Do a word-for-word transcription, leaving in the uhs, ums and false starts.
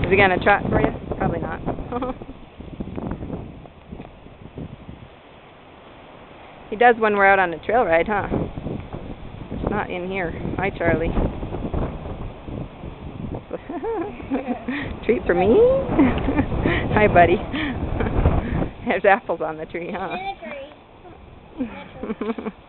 Is he gonna trot for you? Probably not. He does when we're out on a trail ride, huh? It's not in here. Hi, Charlie. Treat for me? Hi, buddy. There's apples on the tree, huh? In a tree. In a tree.